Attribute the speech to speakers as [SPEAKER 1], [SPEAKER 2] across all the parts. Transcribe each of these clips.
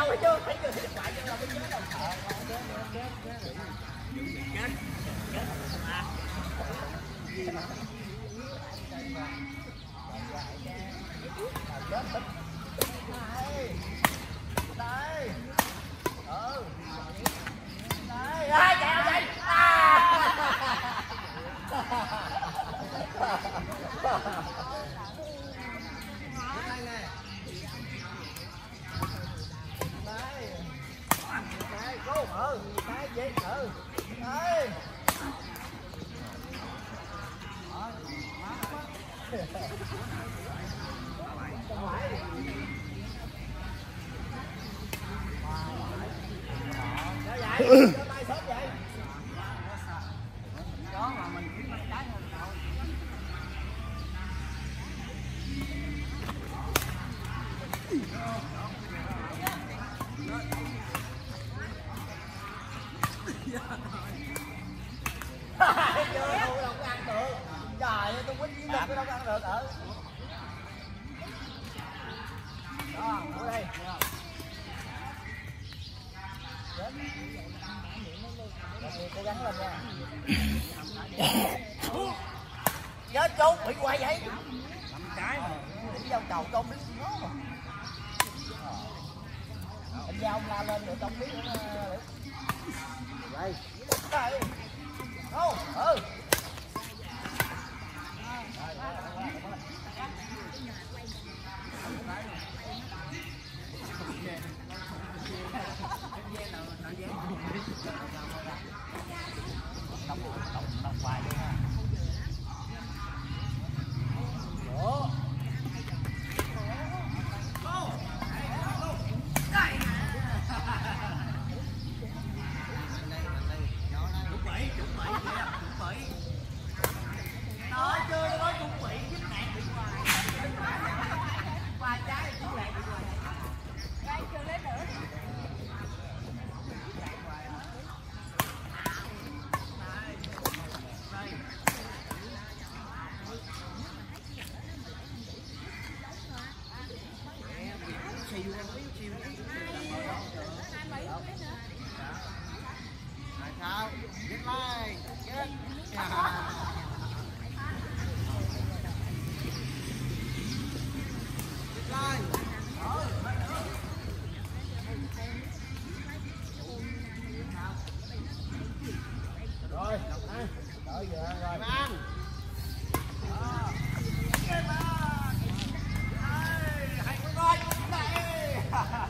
[SPEAKER 1] phải chưa phải chưa điện thoại cho là mới chết đâu. Đây. Ừ. Đây, ai chạy đây. Đây, cô, cái gì, đây. Tay sớm vậy. Đó mà mình kiếm tay trái hơn rồi. Chưa đâu có ăn được. Trời ơi tôi quýnh với tôi đâu có ăn được ở. Đó, ở đây. Cố gắng lên nha. Chết chú bị quay vậy. 5 cái mà. Đi vào cầu con biết nó mà. Anh giao la lên rồi con biết nó. Đây. Đây. Đâu? Ừ. Đồng bài luôn ha. Ủa. Nói chưa nói chuẩn bị giúp nạn bị hoài trái giúp nạn bị hoài trái chưa lấy nữa. Sao? Get like, get. Rồi, đợi giờ rồi. Ăn. Hay quá coi. Đây.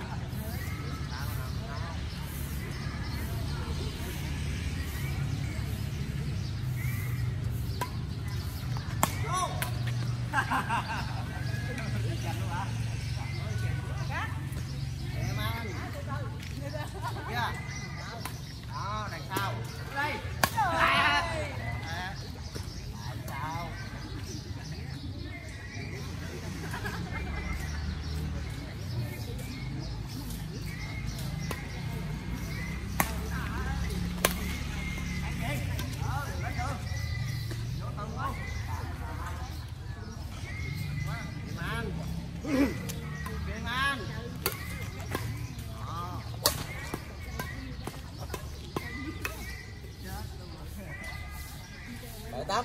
[SPEAKER 1] Em ăn. Dạ. Đó, đằng sau. Đây. Bảy tám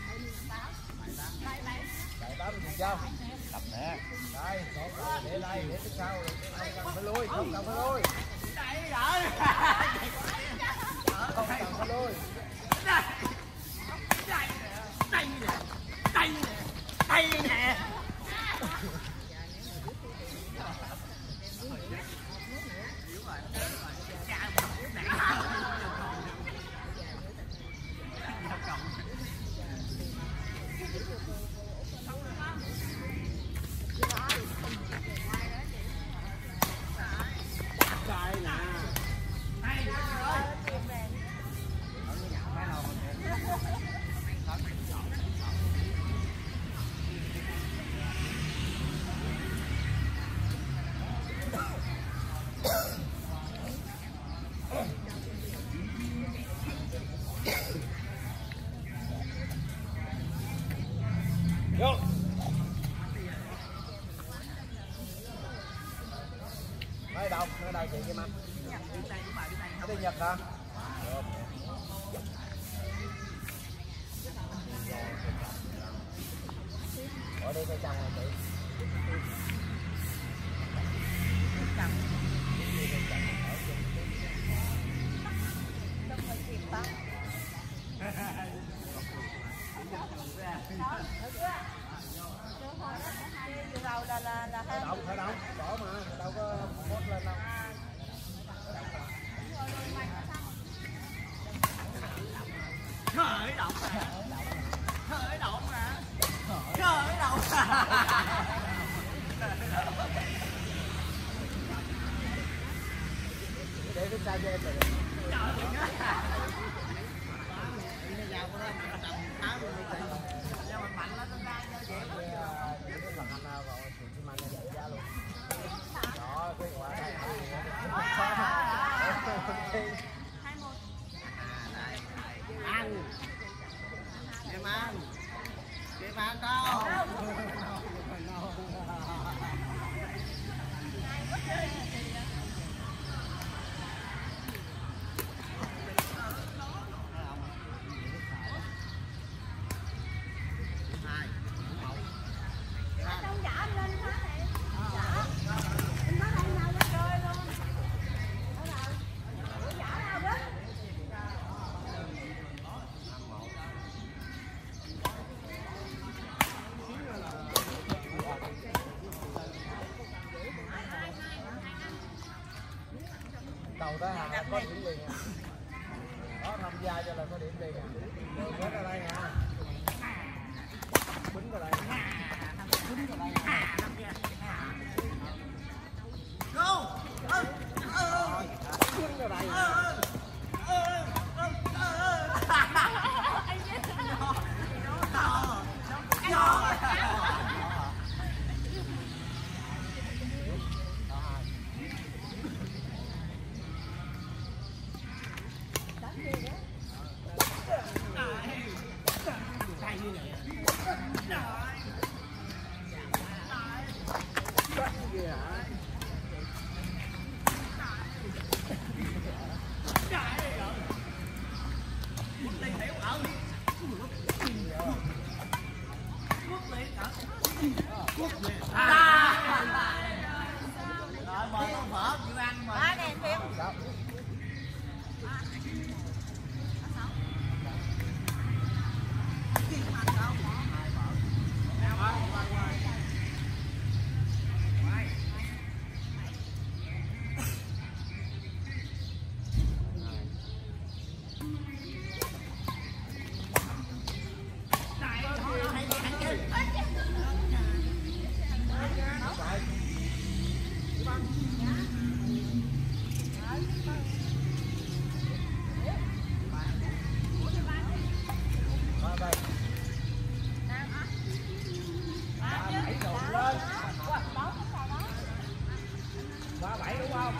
[SPEAKER 1] gì sao? Tập nè. Đây, để đây, để tiếp sau, không cần phải lui, không cần phải lui. Đây đợi. Không cần phải lui. Đây nè. Đây nè. Đây nè. Nơi đâu chị Kim Anh? Ở đây Nhật hả? Ở đây cây trồng này chị. Khởi động, bỏ mà, đâu có post lên đâu.
[SPEAKER 2] Khởi động mà.
[SPEAKER 1] Để cái chai cho em này.
[SPEAKER 2] Em ăn đâu.
[SPEAKER 1] Đầu tới Hà có điểm liền à. Đó, tham gia cho là có điểm liền à. Rồi chết ở đây nha. Quýnh vào đây.
[SPEAKER 2] Go.
[SPEAKER 1] Quýnh vào đây.
[SPEAKER 2] Rồi mời con phở chịu ăn mà.
[SPEAKER 3] Đó nè Phiêu.
[SPEAKER 1] Ba 7 đúng không?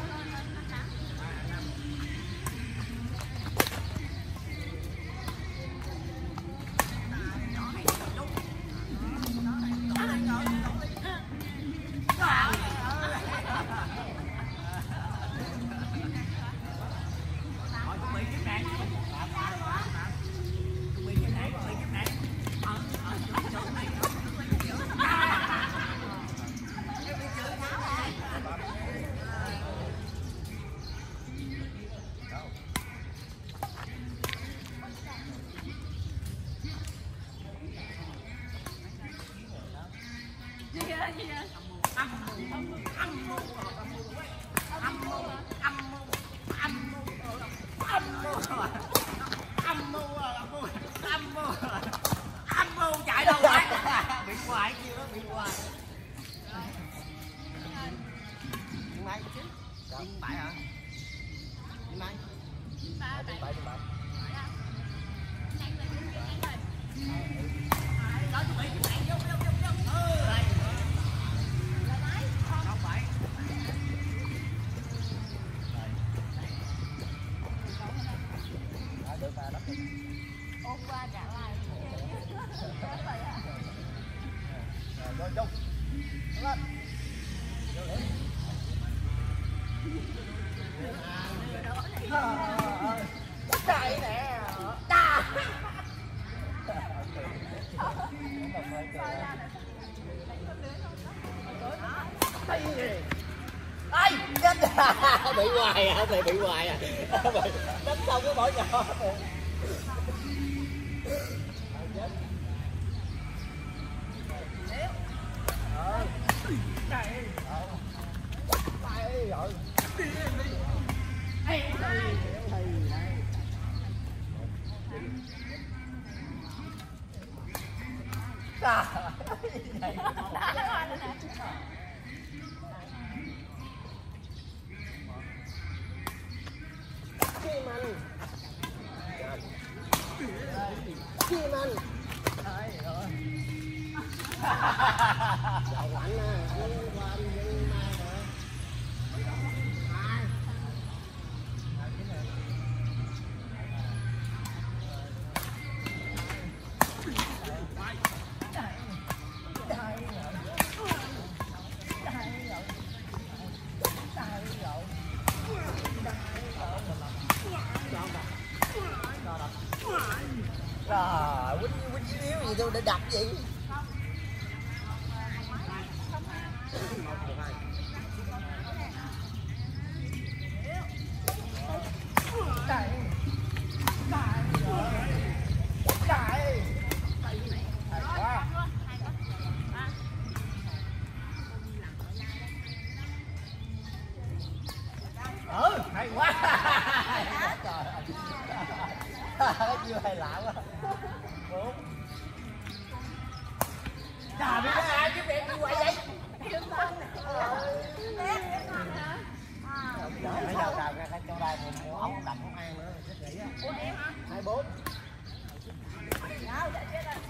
[SPEAKER 2] Chạy đâu vậy? Bị hoài kêu đó, bị hoài. Chị Mai chứ? Chị Bảy hả? Chị Mai?
[SPEAKER 1] Bảy.
[SPEAKER 2] Đó chị Bảy, vô. Không phải.
[SPEAKER 1] Được mà lắm.
[SPEAKER 3] Ôm qua trả lại.
[SPEAKER 1] Rồi, vô. Lên.
[SPEAKER 2] Chạy nè. Ta. Ai chết bị hoài à, mày bị hoài à. Đánh xong cái bỏ nhỏ. Trời, quýnh yếu gì đâu để đập vậy. Hay quá. Trời chưa hay lạ quá. Trời biết ai chứ mẹ đi quay vậy. Mấy đầu đào ra trong đây một ống đập không ăn nữa chết nghĩ á. 24. Đó đó.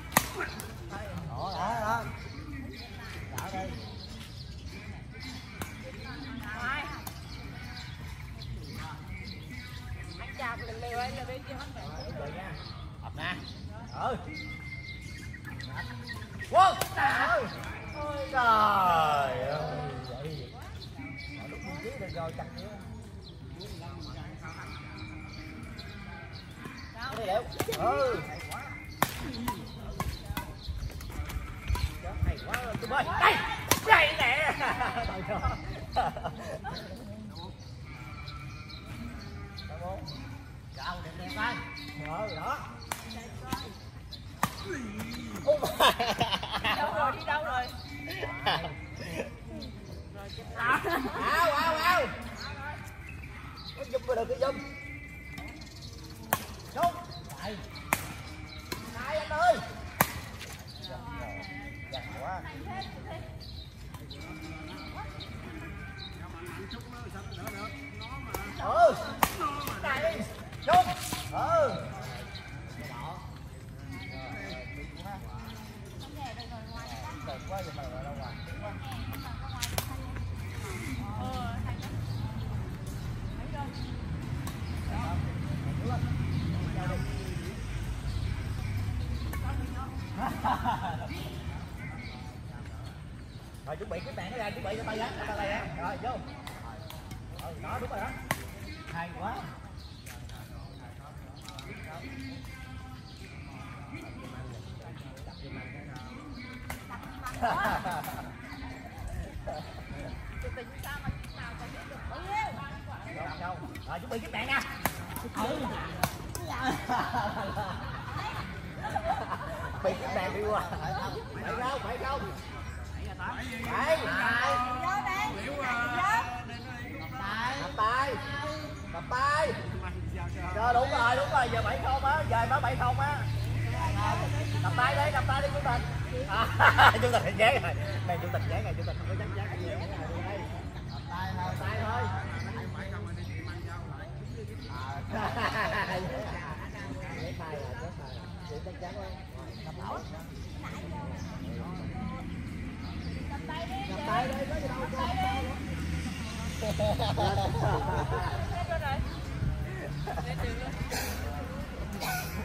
[SPEAKER 2] Đảo đây.
[SPEAKER 3] Chạp lên leo ấy là bên kia hết
[SPEAKER 2] rồi nha. Ập nè. Wow, trời ơi. Ôi trời ơi. Lúc mình chí được rồi chặt nữa. Cái này liệu. Hay quá tụi ơi. Đây. Đây nè. Trời ơi. Đâu đẹp đẹp coi. Đó.
[SPEAKER 3] đâu rồi, đi đâu rồi?
[SPEAKER 2] Ao. Cái zoom vào được cái zoom. Xuống. Đây. Hai anh ơi. Giật quá. Đây. Xuống. Đẹp quá vậy mà gọi đâu rồi. Rồi chuẩn bị cái bàn nó ra, chuẩn bị cho tay á, tay á. Rồi vô. Đó đúng rồi đó. Hay quá. Rồi chuẩn bị cái bạn nha. Bị cái bạn đi qua. Phải không? Phải. Cầm tay. Rồi đúng rồi, giờ 7-0 á, giờ mới 7-0 á. Cầm tay đi Chủ tịch. Chủ tịch hình dáng rồi. Này Chủ tịch dáng này, Chủ tịch không có dám dáng gì. Cầm tay thôi. Chắc chắn quá. Cầm tay đi, có gì đâu. Hết rồi. Lên đường luôn.